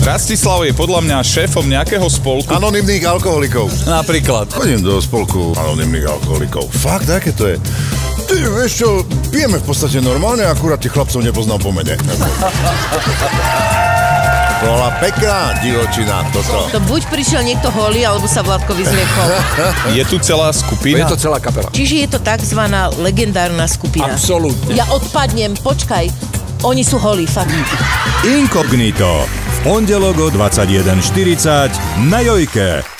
Rastislav je podľa mňa šéfom nejakého spolku. Anonymných alkoholikov. Napríklad. Chodím do spolku anonymných alkoholikov. Fakt, aké to je? Ty, vieš čo, pijeme v podstate normálne, akurát tých chlapcov nepoznám po mene. Bola pekná divočina toto. To buď prišiel niekto holý, alebo sa Vládkovi zliekol. Je tu celá skupina? Je to celá kapela. Čiže je to takzvaná legendárna skupina. Absolútne. Ja odpadnem, počkaj. Oni sú holí, fakt. Inkognito. V pondelok o 21:40 na Jojke.